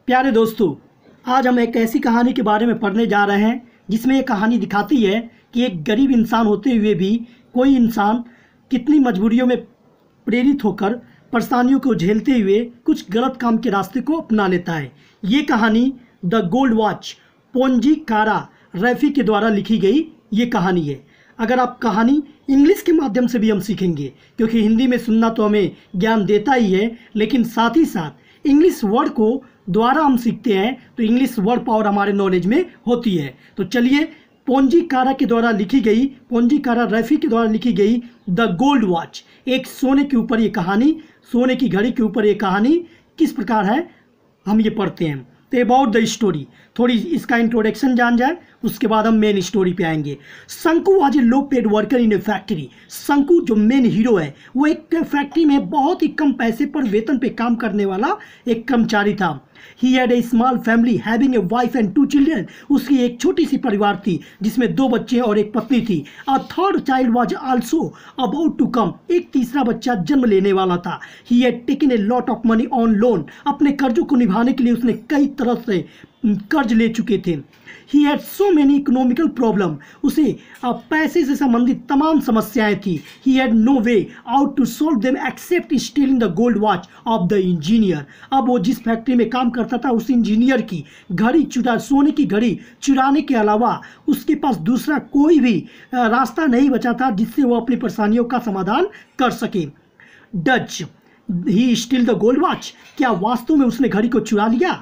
प्यारे दोस्तों, आज हम एक ऐसी कहानी के बारे में पढ़ने जा रहे हैं जिसमें ये कहानी दिखाती है कि एक गरीब इंसान होते हुए भी कोई इंसान कितनी मजबूरियों में प्रेरित होकर परेशानियों को झेलते हुए कुछ गलत काम के रास्ते को अपना लेता है। ये कहानी द गोल्ड वॉच पोंजी कारा रैफी के द्वारा लिखी गई ये कहानी है। अगर आप कहानी इंग्लिश के माध्यम से भी हम सीखेंगे, क्योंकि हिंदी में सुनना तो हमें ज्ञान देता ही है, लेकिन साथ ही साथ इंग्लिश वर्ड को द्वारा हम सीखते हैं तो इंग्लिश वर्ड पावर हमारे नॉलेज में होती है। तो चलिए, पोंजी कारा के द्वारा लिखी गई, पोंजी कारा रैफी के द्वारा लिखी गई द गोल्ड वॉच, एक सोने के ऊपर ये कहानी, सोने की घड़ी के ऊपर ये कहानी किस प्रकार है हम ये पढ़ते हैं। तो अबाउट द स्टोरी, थोड़ी इसका इंट्रोडक्शन जान जाए, उसके बाद हम मेन स्टोरी पे आएंगे। Shanku was a low paid worker in a factory. Shanku जो मेन हीरो है वो एक फैक्ट्री में बहुत ही कम पैसे पर वेतन पे काम करने वाला एक कर्मचारी था। He had a small family having a wife and 2 children. उसकी एक छोटी सी परिवार थी जिसमें 2 बच्चे और एक पत्नी थी। A third child was also about to come. एक तीसरा बच्चा जन्म लेने वाला था। He had taken a lot of money on loan. अपने कर्जों को निभाने के लिए उसने कई तरह से कर्ज ले चुके थे। He had so many economical problem. उसे पैसे से संबंधित तमाम समस्याएं थी। He had no way out to solve them except stealing the gold watch of the engineer. अब वो जिस फैक्ट्री में काम करता था उस इंजीनियर की घड़ी सोने की घड़ी चुराने के अलावा उसके पास दूसरा कोई भी रास्ता नहीं बचा था जिससे वो अपनी परेशानियों का समाधान कर सके। Did he steal the gold watch. क्या वास्तव में उसने घड़ी को चुरा लिया?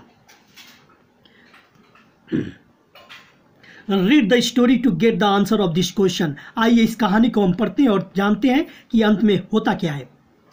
Read the story to get the answer of this question. आइए इस कहानी को हम पढ़ते हैं और जानते हैं कि अंत में होता क्या है।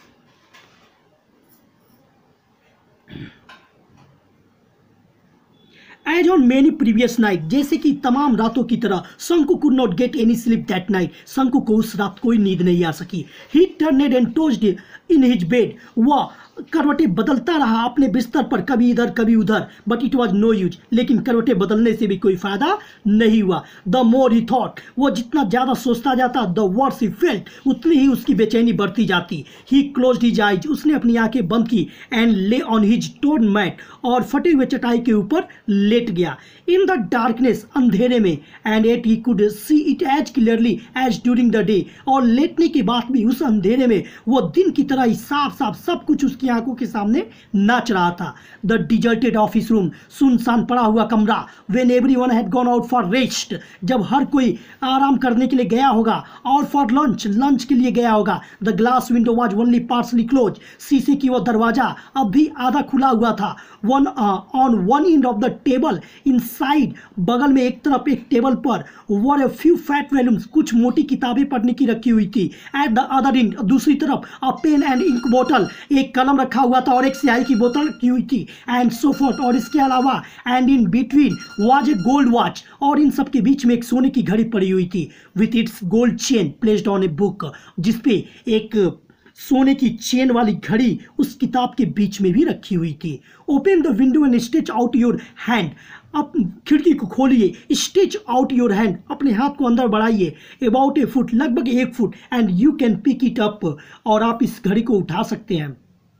As on many previous night, जैसे कि तमाम रातों की तरह, Shanku could not get any sleep that night. Shanku को उस रात कोई नींद नहीं आ सकी। He turned and tossed in his bed. वह करवटें बदलता रहा अपने बिस्तर पर, कभी इधर कभी उधर, but it was no use. लेकिन करवटें बदलने से भी कोई फायदा नहीं हुआ। द मोर ही थॉट, वो जितना ज्यादा सोचता जाता, द वर्स ही फेल्ट, उतनी ही उसकी बेचैनी बढ़ती जाती। ही क्लोज्ड हिज आइज, उसने अपनी आंखें बंद की, एंड ले ऑन हिज टोर्न मैट, और फटे हुए चटाई के ऊपर लेट गया। इन द डार्कनेस, अंधेरे में, and yet he could see it as clearly as during the day, और लेटने के बाद भी उस अंधेरे में वो दिन की तरह ही साफ साफ सब कुछ उसकी आंखों के सामने नाच रहा था। द डिजर्टेड ऑफिस रूम, सुनसान पड़ा हुआ कमरा। When everyone had gone out for rest, जब हर कोई आराम करने के लिए गया होगा, और फॉर लंच, लंच के लिए गया होगा। The glass window was only partially close, शीशे की वो दरवाजा अब भी आधा खुला हुआ था। On one end of the table inside, बगल में एक तरफ एक टेबल पर, were a few fat volumes, कुछ मोटी किताबें पढ़ने की रखी हुई थी। एट द अदर एंड, दूसरी तरफ, अ पेन एंड इंक बोतल, एक कलम रखा हुआ था और एक स्याही की बोतल रखी हुई थी। एंड सो फोर्थ, और इसके अलावा, and in between was a gold watch, और इन सब के बीच में एक सोने की घड़ी पड़ी हुई थी। With its gold chain placed on a book, जिसपे एक सोने की चेन वाली घड़ी उस किताब के बीच में भी रखी हुई थी। Open the window and stretch out your hand, अब खिड़की को खोलिए, स्ट्रेच आउट योर हैंड, अपने हाथ को अंदर बढ़ाइए, अबाउट ए फुट, लगभग 1 foot, and you can pick it up, और आप इस घड़ी को उठा सकते हैं।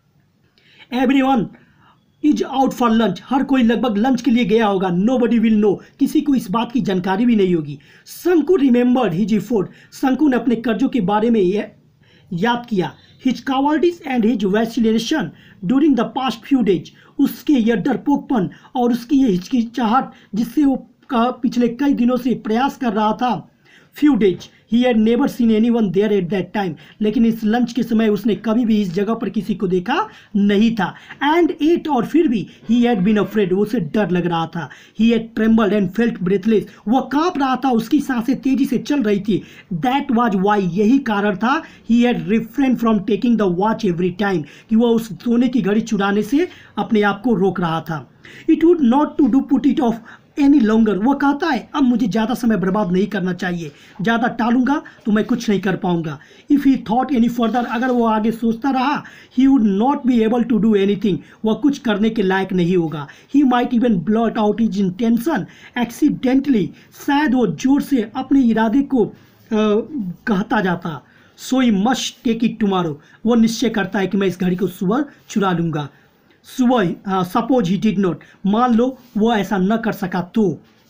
Everyone is out for lunch, हर कोई लगभग लंच के लिए गया होगा। नोबडी विल नो, किसी को इस बात की जानकारी भी नहीं होगी। शंकु रिमेंबर्ड हिज एफर्ट, शंकु ने अपने कर्जों के बारे में याद किया। His cowardice and his vacillation during the past few days, उसके यह डरपोकपन और उसकी ये हिचकिचाहट जिससे वो पिछले कई दिनों से प्रयास कर रहा था। Few days, he had never seen anyone there at that time, लेकिन इस लंच के समय उसने कभी भी इस जगह पर किसी को देखा नहीं था। एंड एट, और फिर भी, ही हैड बीन अफ्रेड, उसे डर लग रहा था। He had trembled and felt breathless, वह कांप रहा था, उसकी सांसें तेजी से चल रही थी। दैट वाज वाई, यही कारण था, he had refrained from taking the watch every time, कि वह उस सोने की घड़ी चुराने से अपने आप को रोक रहा था। It would not to do put it off any longer, वो कहता है अब मुझे ज़्यादा समय बर्बाद नहीं करना चाहिए, ज़्यादा टालूंगा तो मैं कुछ नहीं कर पाऊंगा। If he thought any further, अगर वो आगे सोचता रहा, he would not be able to do anything, वह कुछ करने के लायक नहीं होगा। He might even blurt out his intention accidentally, शायद वो जोर से अपने इरादे को कहता जाता। So he must take it tomorrow, वो निश्चय करता है कि मैं इस घड़ी को सुबह चुरा लूंगा। सुबह सपोज ही डिड नॉट, मान लो वो ऐसा न कर सका तो।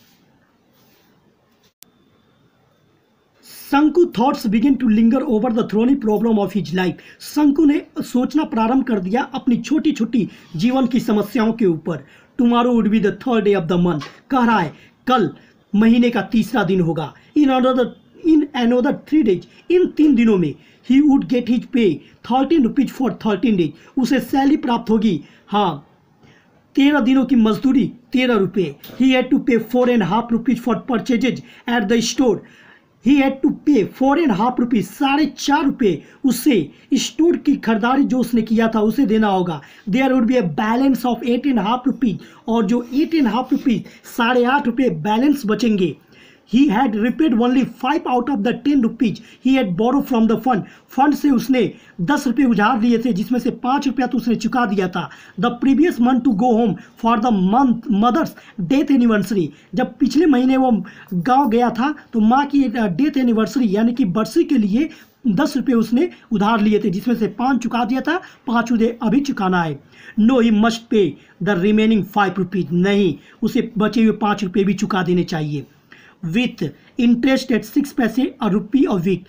Shanku thoughts begin to linger over the thorny problem of his life. Shanku ने सोचना प्रारंभ कर दिया अपनी छोटी छोटी जीवन की समस्याओं के ऊपर। Tomorrow would be the third day of the month, कह रहा है कल महीने का तीसरा दिन होगा। इन अनदर 3 days, इन 3 दिनों में he would get his pay 13 rupees for 13 days, उसे सैलरी प्राप्त होगी। हाँ, 13 दिनों की मजदूरी 13 रुपये। ही had to pay 4.5 rupees for purchases at the store. He had to pay 4.5 rupees, 4.5 रुपये उससे स्टोर की खरीदारी जो उसने किया था उसे देना होगा। There would be a balance of 8.5 rupees, और जो 8.5 रुपीज 8.5 रुपये बैलेंस बचेंगे। He had repaid only 5 out of the 10 rupees he had borrowed from the fund. Fund से उसने 10 रुपये उधार लिए थे, जिसमें से 5 रुपया तो उसने चुका दिया था। The previous month to go home for the mother's death anniversary, जब पिछले महीने वो गांव गया था तो माँ की डेथ एनिवर्सरी यानी कि बरसी के लिए 10 रुपये उसने उधार लिए थे, जिसमें से 5 चुका दिया था, 5 उसे अभी चुकाना है। No he must pay the remaining 5 rupees, नहीं उसे बचे हुए 5 रुपये भी चुका देने चाहिए। विथ इंटरेस्ट एट 6 पैसे अ रुपी अ वीक,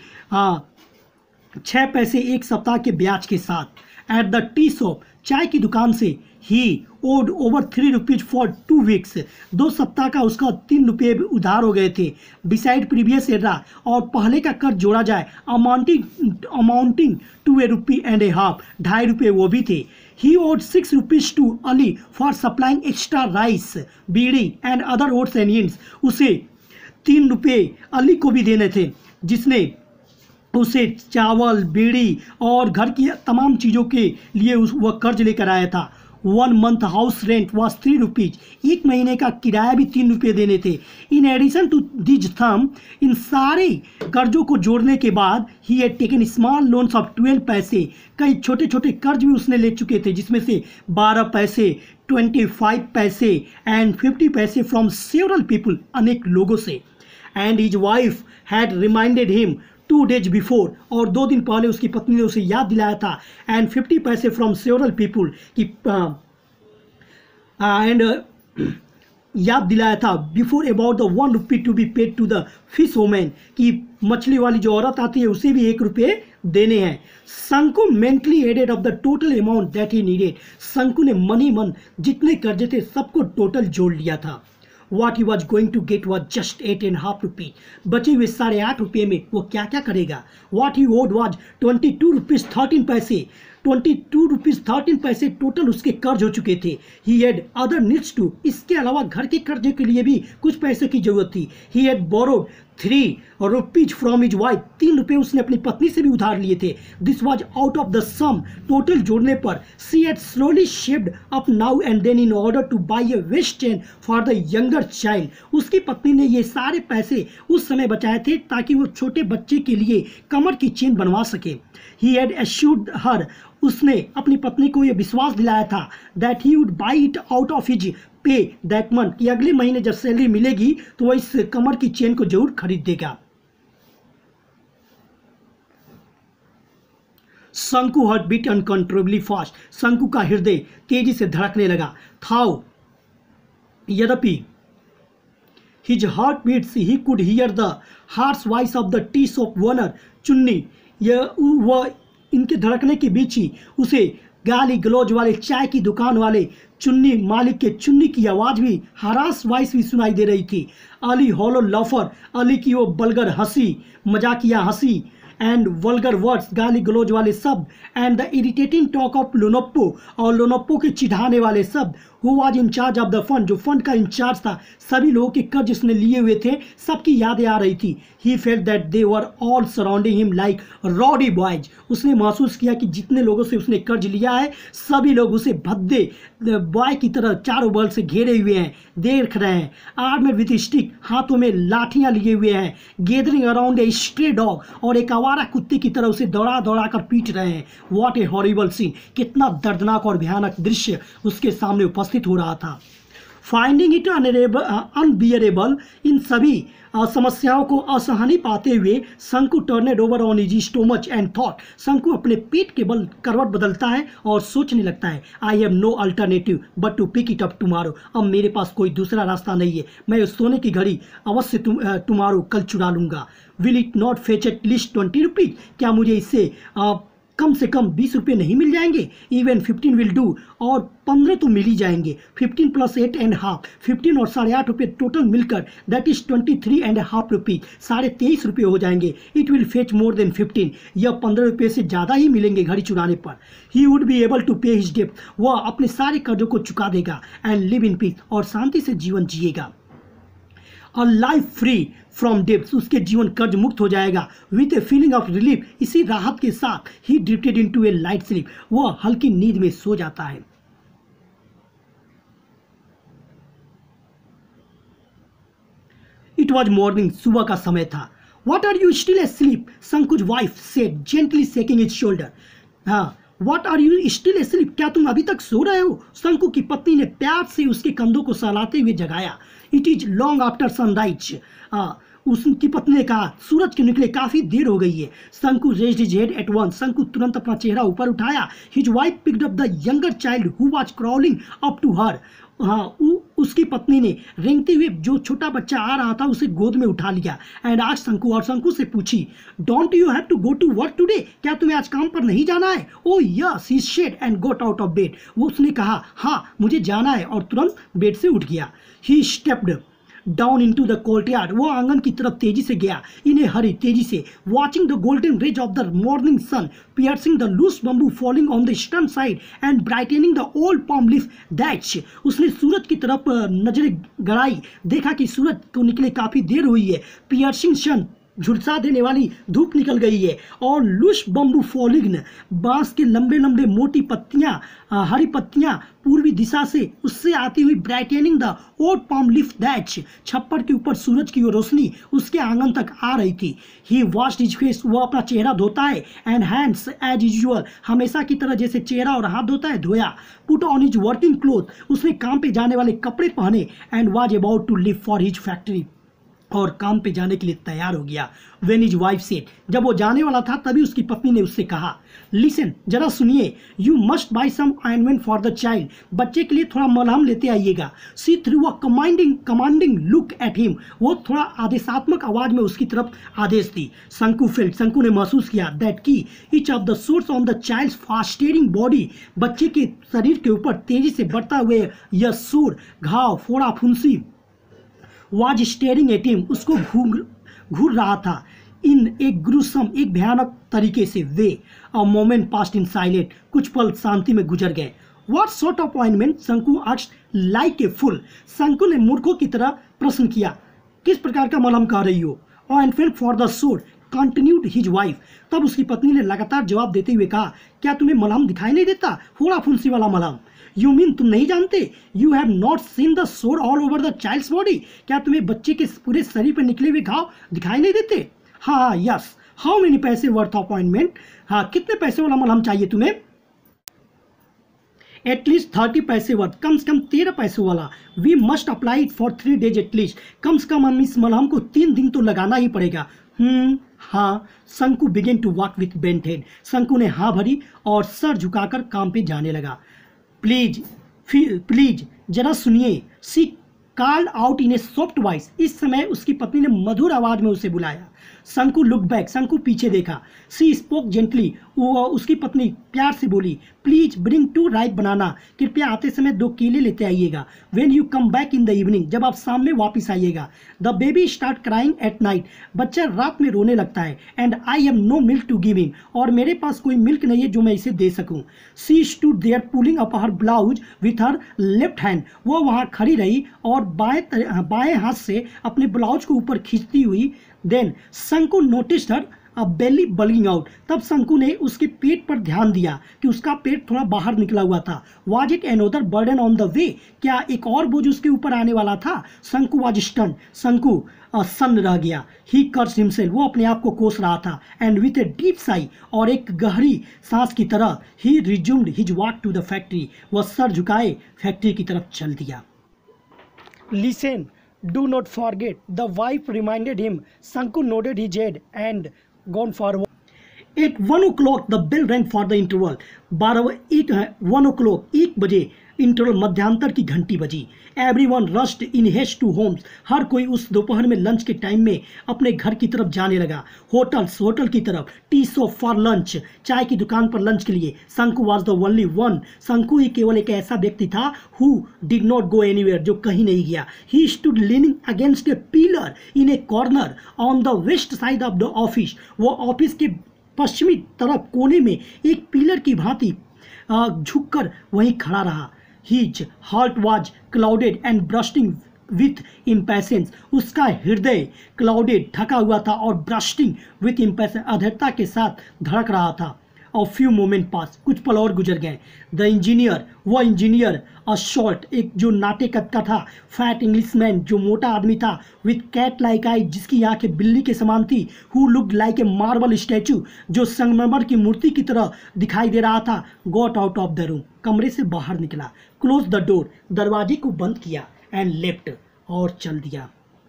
6 पैसे एक सप्ताह के ब्याज के साथ। एट द टी शॉप, चाय की दुकान से he owed over 3 rupees for 2 weeks, 2 सप्ताह का उसका 3 रुपये उधार हो गए थे। बिसाइड प्रीवियस एरा, और पहले का कर्ज जोड़ा जाए अमाउंटिंग टू ₹1.5 रुपये, 2.5 रुपये वो भी थे। He owed 6 rupees to Ali for supplying extra rice, bidi and other odds and ends, उसे 3 रुपये अली को भी देने थे, जिसने उसे चावल, बीड़ी और घर की तमाम चीज़ों के लिए वह कर्ज लेकर आया था। 1 month house rent was 3 rupees, 1 महीने का किराया भी 3 रुपये देने थे। इन एडिशन टू दिज थम, इन सारे कर्जों को जोड़ने के बाद he had taken small loans of 12 पैसे, कई छोटे छोटे कर्ज भी उसने ले चुके थे, जिसमें से 12 पैसे, 25 पैसे एंड 50 पैसे फ्रॉम सेवरल पीपल, अनेक लोगों से। And his wife had reminded him 2 days before, और 2 दिन पहले उसकी पत्नी ने उसे याद दिलाया था। एंड 50 पैसे फ्रॉम सेवरल पीपल की याद दिलाया था before about the 1 rupee to be paid to the fish woman, कि मछली वाली जो औरत आती है उसे भी 1 रुपये देने हैं। Shanku mentally added off the total amount that he needed, Shanku ने मन जितने कर्जे थे सबको टोटल जोड़ लिया था। What he was going to get was just 8.5 रुपये, बचे हुए 8.5 रुपये में वो क्या क्या करेगा। What he owed was 22 rupees 13 पैसे, 22 रुपीज 13 पैसे टोटल उसके कर्ज हो चुके थे। He had other needs too, इसके अलावा घर के कर्जे के लिए भी कुछ पैसे की जरूरत थी। He had borrowed 3 rupees from his wife, 3 रुपये उसने अपनी पत्नी से भी उधार लिए थे। This was out of the sum, total जोड़ने पर she had slowly saved up now and then in order to buy a waist chain for the younger child. उसकी पत्नी ने ये सारे पैसे उस समय बचाए थे ताकि वो छोटे बच्चे के लिए कमर की चेन बनवा सके। ही हैड एश्योर्ड हर, उसने अपनी पत्नी को यह विश्वास दिलाया था that he would buy it out of his pay that month, कि अगले महीने जब सैलरी मिलेगी तो वह इस कमर की चेन को जरूर खरीद देगा। शंकु हार्ट बीट अनकंट्रोलेबली फास्ट, शंकु का हृदय तेजी से धड़कने लगा था। यद्यपि his heart beats he could hear the harsh voice of the tea shop owner Chunni, वह इनके धड़कने के बीच ही उसे गाली गलौज वाले चाय की दुकान वाले चुन्नी मालिक के चुन्नी की आवाज़ भी, हरास वॉइस भी सुनाई दे रही थी। अली हॉलो लॉफर, अली की वो बलगर हंसी, मजाकिया हंसी एंड वल्गर वर्ड्स, गाली गलौज वाले शब्द, and the irritating talk of Lonappo, और लोनप्पो के चिढ़ाने वाले शब्द। Who was in charge of the fund, जो फंड का इंचार्ज था, सभी लोगों के कर्ज उसने लिए हुए थे, सबकी यादें आ रही थी। He felt that they were all surrounding him like rowdy boys, उसने महसूस किया कि जितने लोगों से उसने कर्ज लिया है सभी लोग उसे भद्दे बॉय की तरह चारों बगल से घेरे हुए हैं, देख रहे हैं। आर्मेड विथ स्टिक, हाथों में लाठियां लिए हुए हैं। Gathering around a stray dog, और एक आवारा कुत्ते की तरह उसे दौड़ा दौड़ा कर पीट रहे हैं। व्हाट ए हॉरिबल सीन, कितना दर्दनाक और भयानक दृश्य उसके सामने उपस्थित हो रहा था। फाइंडिंग इट अनबियरेबल, इन सभी समस्याओं को असहनीय पाते हुए Shanku turned over on his stomach and thought, Shanku अपने पेट के बल करवट बदलता है और सोचने लगता है, I have no alternative but to pick it up tomorrow, अब मेरे पास कोई दूसरा रास्ता नहीं है, मैं उस सोने की घड़ी अवश्य टुमारो कल चुरा लूंगा। Will it not fetch at least 20 rupees, क्या मुझे इससे कम से कम 20 रुपये नहीं मिल जाएंगे? इवन 15 विल डू, और 15 तो मिल ही जाएंगे। 15 + 8.5, 15 और 8.5 रुपये टोटल मिलकर दैट इज 23.5 रुपीज, 23.5 रुपये हो जाएंगे। It will fetch more than 15, यह 15 रुपये से ज़्यादा ही मिलेंगे घड़ी चुराने पर। He would be able to pay his डेप्ट, वह अपने सारे कर्जों को चुका देगा एंड लिव इन पीस, और शांति से जीवन जिएगा। और लाइफ फ्री फ्रॉम डेप्स, उसके जीवन कर्ज मुक्त हो जाएगा। With a feeling of relief, इसी राहत के साथ he drifted into a light sleep, वह हल्की नींद में सो जाता है। इट वॉज मॉर्निंग, सुबह का समय था। What are you still asleep, Shanku's wife said gently shaking his shoulder. हाँ, what are you still asleep, क्या तुम अभी तक सो रहे हो? शंकु की पत्नी ने प्यार से उसके कंधों को सहलाते हुए जगाया। It is long after sunrise, उसकी पत्नी ने कहा, सूरज के निकले काफी देर हो गई है। Shanku raised his head at once, Shanku तुरंत अपना चेहरा ऊपर उठाया। His wife picked up the younger child who was crawling up to her, हाँ, उसकी पत्नी ने रेंगते हुए जो छोटा बच्चा आ रहा था उसे गोद में उठा लिया। एंड आज शंकु, और शंकु से पूछी, don't you have to go to work today, क्या तुम्हें आज काम पर नहीं जाना है? Oh yes, he said and got out of bed, वो उसने कहा, हाँ मुझे जाना है, और तुरंत बेड से उठ गया। He stepped down into the courtyard, वो आंगन की तरफ तेजी से गया। इन ए हरी, तेजी से, watching the golden rays of the morning sun piercing the loose bamboo falling on the eastern side and brightening the old palm leaf thatch, उसने सूरज की तरफ नजरें गड़ाई, देखा कि सूरज को निकले काफी देर हुई है। पियर्सिंग सन, झुलसा देने वाली धूप निकल गई है, और लूस बम्बू फॉलिंग, बांस के लंबे लंबे मोटी पत्तियां, हरी पत्तियां पूर्वी दिशा से उससे आती हुई, brightening the old palm leaf thatch, छप्पर के ऊपर सूरज की रोशनी उसके आंगन तक आ रही थी। ही वॉश्ड हिज फेस, वो अपना चेहरा धोता है, एंड हैंड्स एज यूजुअल, हमेशा की तरह जैसे चेहरा और हाथ धोता है, धोया। Put on his working cloth, उसने काम पे जाने वाले कपड़े पहने, and was about to leave for his factory, और काम पे जाने के लिए तैयार हो गया। When his wife said, जब वो जाने वाला था तभी उसकी पत्नी ने उससे कहा, लिसन, जरा सुनिए, you must buy some ointment for the child, बच्चे के लिए थोड़ा मलहम लेते आइएगा। She threw a commanding look at him, वो थोड़ा आदेशात्मक आवाज में उसकी तरफ आदेश दी। शंकु फेल्ट, शंकु ने महसूस किया, दैट की each of the sores on the child's festering body, बच्चे के शरीर के ऊपर तेजी से बढ़ता हुए यह सूर, घाव, फोड़ा, फुंसी, वाज स्टेरिंग एट हिम, उसको घूर रहा था। इन एक ग्रुसम, एक भयानक तरीके से। Way a moment passed in silent, कुछ पल शांति में गुजर गए। What sort of ointment, Shanku asked like a fool, Shanku ने मूर्खों की तरह प्रश्न किया, किस प्रकार का मलहम कह रही हो? Ointment for the sore, continued his wife, तब उसकी पत्नी ने लगातार जवाब देते हुए कहा, क्या तुम्हें मलहम दिखाई नहीं देता? फोड़ा फुंसी वाला मलहम। यू मीन, तुम नहीं जानते? You have not seen the sore all over the child's body, क्या तुम्हें बच्चे के पूरे शरीर पर निकले हुए घाव दिखाई नहीं देते? हाँ, yes. How many paise worth of ointment, हाँ, कितने पैसे वाला मलहम चाहिए तुम्हें? एटलीस्ट 30 पैसे वर्थ, कम से कम 13 पैसों वाला। We must apply it for 3 days at least, कम से कम हम इस मलहम को 3 दिन तो लगाना ही पड़ेगा। हाँ। Shanku began to walk with bent head, Shanku ने हाँ भरी और सर झुकाकर काम पे जाने लगा। प्लीज जरा सुनिए, she called out in a soft voice, इस समय उसकी पत्नी ने मधुर आवाज में उसे बुलाया। शंकु लुक बैक, शंकु पीछे देखा। सी स्पोक जेंटली, वो उसकी पत्नी प्यार से बोली, प्लीज ब्रिंग 2 राइप बनाना, कृपया आते समय 2 केले लेते आइएगा। When you come back in the evening, जब आप शाम में वापस आइएगा। The baby start crying at night, बच्चा रात में रोने लगता है। And I have no milk to give him, और मेरे पास कोई मिल्क नहीं है जो मैं इसे दे सकूं। She stood there pulling up her blouse with her left hand, वो वहाँ खड़ी रही और बाएं हाथ से अपने ब्लाउज को ऊपर खींचती हुई। देन शंकु नोटिस्ड हर अ बेली बलिंग आउट, तब शंकु ने उसके पेट पर ध्यान दिया कि उसका पेट थोड़ा बाहर निकला हुआ था। Was it another burden on the way, क्या एक और बोझ उसके ऊपर आने वाला था? शंकु वाज स्टन, शंकु सन्न रह गया। ही कर्स हिमसेल्फ, वो अपने आप को कोस रहा था। And with a deep sigh, और एक गहरी सांस की तरह, he resumed his walk to the factory, वह सर झुकाए फैक्ट्री की तरफ चल दिया। Listen, do not forget. The wife reminded him. Sanku nodded his head and gone forward. At 1 o'clock, the bell rang for the interval. 1 o'clock, 1 बजे interval मध्यांतर की घंटी बजी. Everyone rushed in haste to homes. हर कोई उस दोपहर में लंच के टाइम में अपने घर की तरफ जाने लगा. होटल की तरफ. Tea shop for lunch. चाय की दुकान पर लंच के लिए. शंकु वॉज द ओनली वन. शंकु ही केवल एक ऐसा व्यक्ति था who did not go anywhere, जो कहीं नहीं गया. He stood leaning against a pillar in a corner on the west side of the office. वो ऑफिस के पश्चिमी तरफ कोने में एक पिलर की भांति झुककर वहीं खड़ा रहा. His heart was clouded and bursting with impatience. उसका हृदय क्लाउडेड थका हुआ था और ब्रस्टिंग विथ impatience अधीरता के साथ धड़क रहा था. A few moments पास, कुछ पल और गुजर गए. द इंजीनियर, वो इंजीनियर, अ शॉर्ट, एक जो नाटे कद का था, फैट इंग्लिशमैन, जो मोटा आदमी था, विथ कैट लाइक आई, जिसकी आंखें बिल्ली के समान थी, who looked like a marble statue, जो संगमरमर की मूर्ति की तरह दिखाई दे रहा था, got out of the room, कमरे से बाहर निकला. क्लोज द डोर, दरवाजे को बंद किया. एंड लेफ्ट, और चल दिया.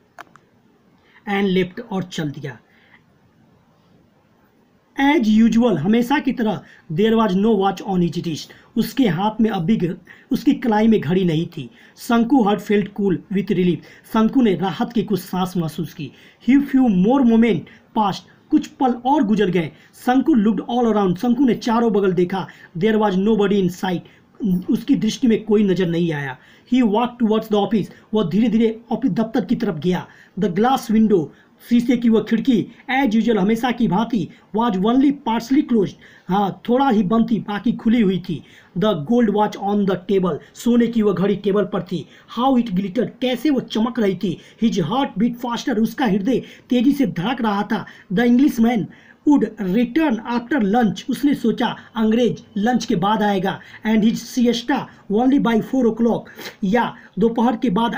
एज यूजुअल, हमेशा की तरह, there was no watch on his wrist. उसके हाथ में अब भी उसकी कलाई में घड़ी नहीं थी. Shanku heart felt cool with relief. Shanku ने राहत की कुछ सांस महसूस की. He few more moment passed, कुछ पल और गुजर गए. शंकु लुक्ड ऑल अराउंड. शंकु ने चारों बगल देखा. There was nobody in sight. उसकी दृष्टि में कोई नजर नहीं आया. He walk towards the office. वह धीरे धीरे ऑफिस दफ्तर की तरफ गया. द ग्लास विंडो, शीशे की वह खिड़की, एज यूजुअल, हमेशा की भांति, वाज ओनली पार्शली क्लोज्ड, हाँ थोड़ा ही बंद थी, बाकी खुली हुई थी. The gold watch on the table, सोने की वह घड़ी टेबल पर थी. हाउ इट ग्लिटर्ड, कैसे वो चमक रही थी. हिज हार्ट बीट फास्टर, उसका हृदय तेजी से धड़क रहा था. The Englishman would return after lunch, उसने सोचा अंग्रेज लंच के बाद आएगा. And his siesta only by 4 o'clock, या दोपहर के बाद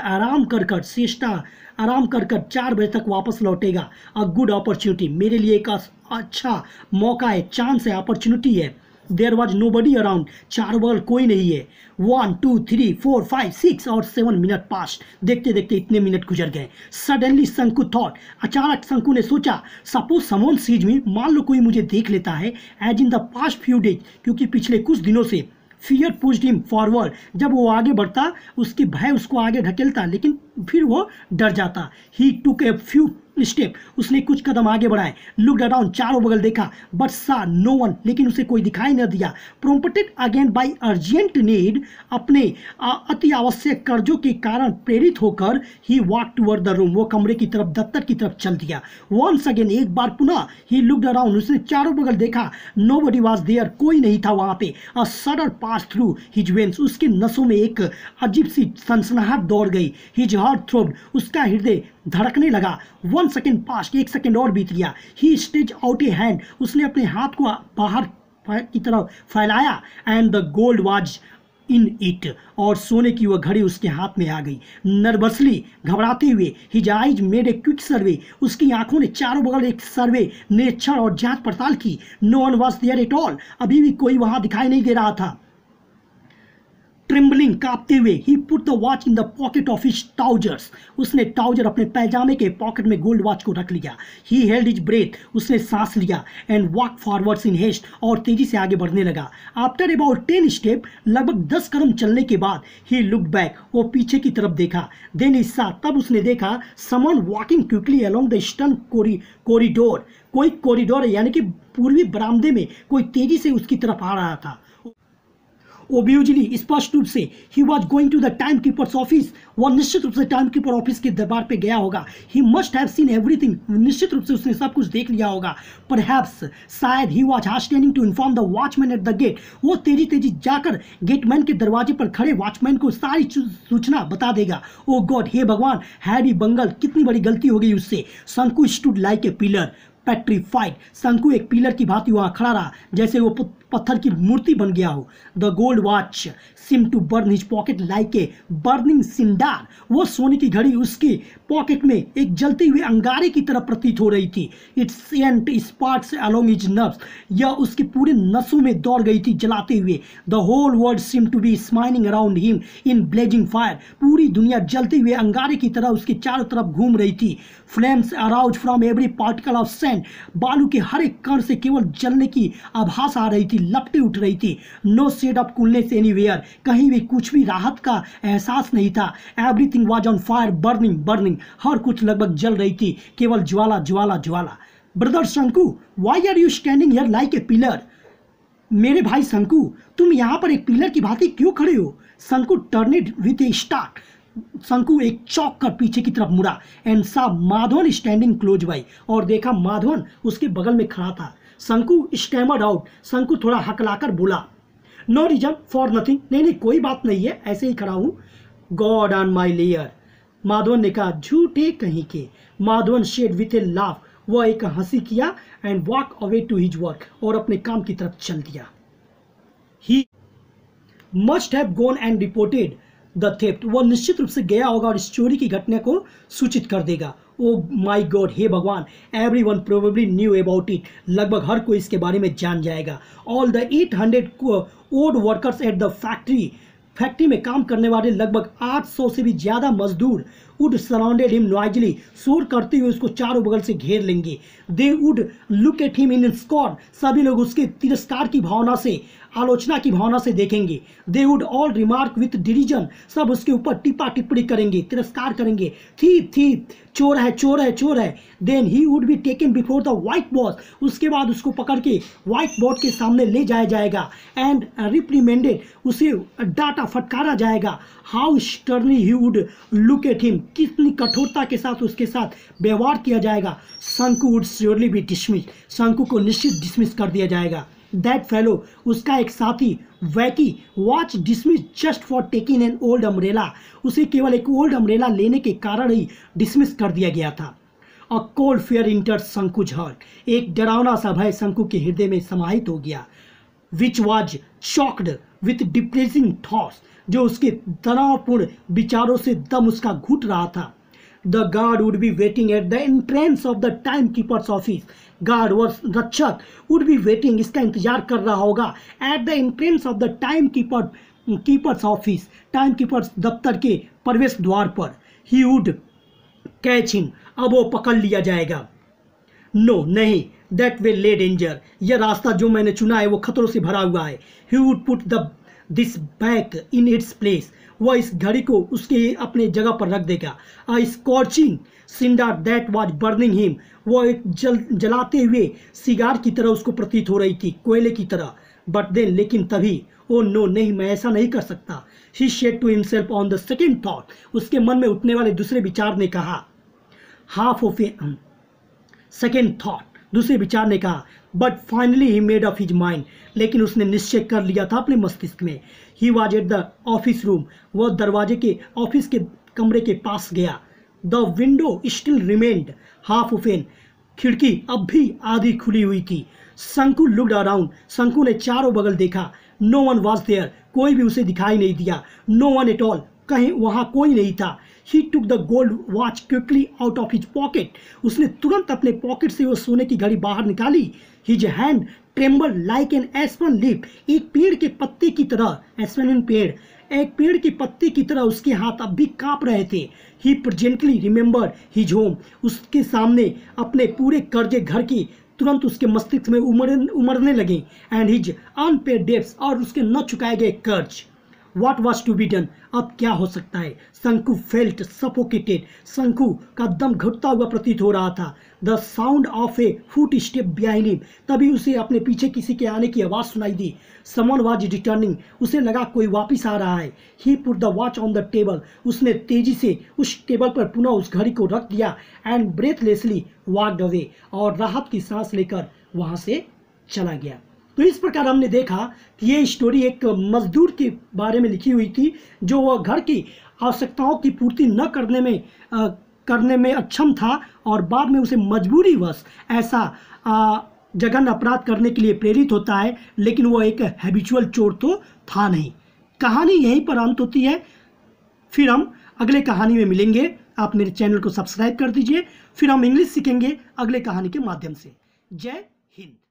आराम कर 4 बजे तक वापस लौटेगा. अ गुड अपॉर्चुनिटी, मेरे लिए एक अच्छा मौका है, चांस है, अपॉर्चुनिटी है. There was nobody around, चारों बगल कोई नहीं है. 1 2 3 4 5 6 और 7 मिनट पास. देखते देखते इतने मिनट गुजर गए. सडनली शंकु थॉट, अचानक शंकु ने सोचा, सपोज समवन सीज मी, मान लो कोई मुझे देख लेता है. As in the past few days, क्योंकि पिछले कुछ दिनों से फियर पुश्ड हिम फॉरवर्ड, जब वो आगे बढ़ता उसकी भय उसको आगे ढकेलता, लेकिन फिर वो डर जाता. ही टुक ए फ्यू स्टेप, उसने कुछ कदम आगे बढ़ाए. लुक्ड अराउंड, चारों बगल देखा, बट सा नो वन, लेकिन उसे कोई दिखाई न दिया. Prompted again by urgent need, अपने अति आवश्यक कर्जों के कारण प्रेरित होकर, he walk toward the room, वो कमरे की तरफ, दफ्तर की तरफ चल दिया. वंस अगेन, एक बार पुनः, ही लुक्ड अराउंड, उसने चारों बगल देखा. नोबडी वाज देयर, कोई नहीं था वहां पे. A shudder pass through his veins, उसके नसों में एक अजीब सी सनसनाहट दौड़ गई. हिज हार्ट थ्रोब्ड, उसका हृदय धड़कने लगा. 1 सेकेंड पास, 1 सेकेंड और बीत गया. He stretch out a hand, उसने अपने हाथ को बाहर की तरफ फैलाया. And the gold was in it, और सोने की वह घड़ी उसके हाथ में आ गई. नर्वसली, घबराते हुए, his eyes made a quick survey, उसकी आंखों ने चारों बगल एक सर्वे, निरीक्षण और जांच पड़ताल की. No one was there at all, अभी भी कोई वहां दिखाई नहीं दे रहा था. ट्रिम्बलिंग, कांपते हुए, he put the watch in the pocket of his trousers, उसने ट्राउजर अपने पैजामे के पॉकेट में गोल्ड वॉच को रख लिया. ही हेल्ड हिज ब्रेथ, उसने सांस लिया. And walk forwards in haste, और तेजी से आगे बढ़ने लगा. आफ्टर अबाउट 10 स्टेप, लगभग 10 कदम चलने के बाद, ही लुक्ड बैक, वो पीछे की तरफ देखा. देन ही सा, तब उसने देखा, someone walking quickly along the eastern corridor, कोई कॉरिडोर यानी कि पूर्वी बरामदे में कोई तेजी से उसकी तरफ आ रहा था. ओब्वियसली, स्पष्ट रूप से, he was going to the time keepers office, वह निश्चित रूप से टाइम कीपर ऑफिस के दरबार पे गया होगा. He must have seen everything, निश्चित रूप से उसने सब कुछ देख लिया होगा. परहैप्स, शायद, he was hastening to inform the watchman at the gate, वो तेजी तेजी जाकर गेटमैन के दरवाजे पर खड़े वॉचमैन को सारी सूचना बता देगा. ओ गॉड, हे भगवान, हैरी बंगल, कितनी बड़ी गलती हो गई उससे. Shanku stood like a pillar petrified, Shanku एक पिलर की भांति वहां खड़ा रहा, जैसे वो पत्थर की मूर्ति बन गया हो। The gold watch seem to burn his pocket like a burning cinder. वो सोने की घड़ी उसके पॉकेट में एक जलते हुए अंगारे की तरह प्रतीत हो रही थी। It's sent sparks along his nerves. यह उसके पूरे नसों में दौड़ गई थी जलाते हुए। The whole world seem to be smiling around him in blazing fire. पूरी दुनिया जलते हुए अंगारे की तरह उसके चारों तरफ घूम रही थी। Flames arose from every particle of sand. बालू के हर एक कण से केवल जलने की आभास आ रही थी, लपटें उठ रही थी। No shade of coolness anywhere. कहीं भी कुछ भी राहत का एहसास नहीं था। Everything was on fire, burning burning. हर कुछ लगभग जल रही थी, केवल ज्वाला ज्वाला ज्वाला। Brother Shanku, why are you standing here like a pillar? मेरे भाई शंकु, तुम यहाँ पर एक पिलर की भांति क्यों खड़े हो? शंकु टर्नेड विथ ए स्टार्ट। शंकु एक चौंक कर पीछे की तरफ मुड़ा एंड सा माधवन स्टैंडिंग क्लोज बाई। और देखा माधवन उसके बगल में खड़ा था। शंकु स्टैमर्ड आउट। शंकु थोड़ा हकलाकर बोला, नो रीजन फॉर नथिंग। नहीं कोई बात नहीं है, ऐसे ही खड़ा हूँ। God on my layer. Madhavan ने कहा, झूठे कहीं के। Madhavan said with a laugh. वह एक हंसी किया and walk away to his work. और अपने काम की तरफ चल दिया। ही must have gone and reported the theft. वह निश्चित रूप से गया होगा और इस चोरी की घटना को सूचित कर देगा। ओ माई गॉड, हे भगवान, everyone probably knew about it. लगभग हर कोई इसके बारे में जान जाएगा। All the 800 odd workers at the factory में काम करने वाले लगभग 800 से भी ज्यादा मजदूर वुड सराउंडेड हिम नॉइजली। शोर करते हुए उसको चारों बगल से घेर लेंगे। They would look at him in scorn. सभी लोग उसके तिरस्कार की भावना से, आलोचना की भावना से देखेंगे। They would all remark with derision. सब उसके ऊपर टिप्पा टिप्पणी करेंगे, तिरस्कार करेंगे। थीप थीप, चोर है चोर है चोर है। Then he would be taken before the white boss. उसके बाद उसको पकड़ के व्हाइट बोर्ड के सामने ले जाया जाएगा एंड रिप्रीमेंडेड। उसे डांटा फटकारा जाएगा। How sternly he would look at him. कितनी कठोरता के साथ उसके साथ व्यवहार किया जाएगा। शंकु वुड श्योरली बी डिसमिस। शंकु को निश्चित डिसमिस कर दिया जाएगा। दैट फेलो, उसका एक साथी Vicky, was dismissed just for taking an old umbrella. उसे केवल एक ओल्ड अम्ब्रेला लेने के कारण ही डिसमिस कर दिया गया था। A cold fear entered Shanku's heart. एक डरावना सा भय शंकु के हृदय में समाहित हो गया। Which was choked with depressing thoughts. जो उसके तनावपूर्ण विचारों से दम उसका घुट रहा था। The guard would be waiting at the entrance of the time keepers office. Guard व रक्षक वुड बी वेटिंग, इसका इंतजार कर रहा होगा, at the entrance of the time keepers office. Time keepers दफ्तर के प्रवेश द्वार पर। He would catch him. अब वो पकड़ लिया जाएगा। नो नहीं, दैट वे ले डेंजर। यह रास्ता जो मैंने चुना है वो खतरों से भरा हुआ है। He would put this back in its place. वह इस घड़ी को उसके अपने जगह पर रख देगा। A scorching cinder that was burning him. वह एक जलाते हुए सिगार की तरह उसको प्रतीत हो रही थी, कोयले की तरह। बट देन, लेकिन तभी, ओ नो नहीं, मैं ऐसा नहीं कर सकता। He said to himself on the second thought. उसके मन में उठने वाले दूसरे विचार ने कहा, half of a second thought, दूसरे विचार ने कहा। But finally he made up his mind. लेकिन उसने निश्चय कर लिया था अपने मस्तिष्क में। He was at the office room. वह दरवाजे के ऑफिस के कमरे के पास गया। The window still remained half open. खिड़की अब भी आधी खुली हुई थी। शंकु लुक्ड अराउंड। शंकु ने चारों बगल देखा। No one was there. कोई भी उसे दिखाई नहीं दिया। No one at all. कहीं वहां कोई नहीं था। He took the gold watch quickly out of his pocket. उसने तुरंत अपने पॉकेट से वो सोने की घड़ी बाहर निकाली। His hand tremble like an aspen leaf. एक पेड़ के पत्ते की तरह, एस्पेन पेड़, एक पेड़ के पत्ते की तरह उसके हाथ अब भी कांप रहे थे। He presently remember his home. उसके सामने अपने पूरे कर्जे घर की तुरंत उसके मस्तिष्क में उमड़ने लगे। एंड हिज अनपेड डेब्ट्स, और उसके न चुकाए गए कर्ज। What was to be done? अब क्या हो सकता है? शंकु फेल्ट सफोकेटेड। शंकु का दम घुटता हुआ प्रतीत हो रहा था। The sound of a foot step behind him. तभी उसे अपने पीछे किसी के आने की आवाज सुनाई दी। Someone was returning. उसे लगा कोई वापिस आ रहा है। He put the watch on the table. उसने तेजी से उस टेबल पर पुनः उस घड़ी को रख दिया। And breathlessly walked away. और राहत की सांस लेकर वहां से चला गया। तो इस प्रकार हमने देखा कि ये स्टोरी एक मजदूर के बारे में लिखी हुई थी, जो वह घर की आवश्यकताओं की पूर्ति न करने में अक्षम था और बाद में उसे मजबूरीवश ऐसा जघन्य अपराध करने के लिए प्रेरित होता है, लेकिन वो एक हैबिचुअल चोर तो था नहीं। कहानी यहीं पर अंत होती है। फिर हम अगले कहानी में मिलेंगे। आप मेरे चैनल को सब्सक्राइब कर दीजिए। फिर हम इंग्लिश सीखेंगे अगले कहानी के माध्यम से। जय हिंद।